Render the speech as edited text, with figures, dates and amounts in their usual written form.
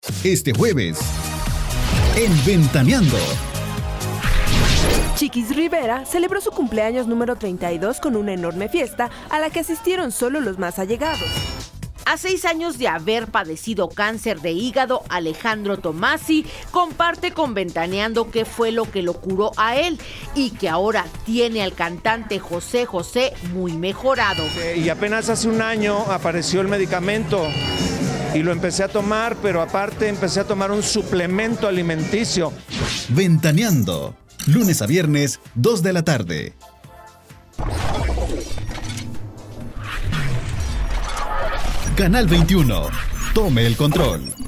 Este jueves, en Ventaneando. Chiquis Rivera celebró su cumpleaños número 32 con una enorme fiesta a la que asistieron solo los más allegados. A 6 años de haber padecido cáncer de hígado, Alejandro Tomasi comparte con Ventaneando qué fue lo que lo curó a él y que ahora tiene al cantante José José muy mejorado. Y apenas hace un año apareció el medicamento y lo empecé a tomar, pero aparte empecé a tomar un suplemento alimenticio. Ventaneando, lunes a viernes, 2 de la tarde. Canal 21. Tome el control.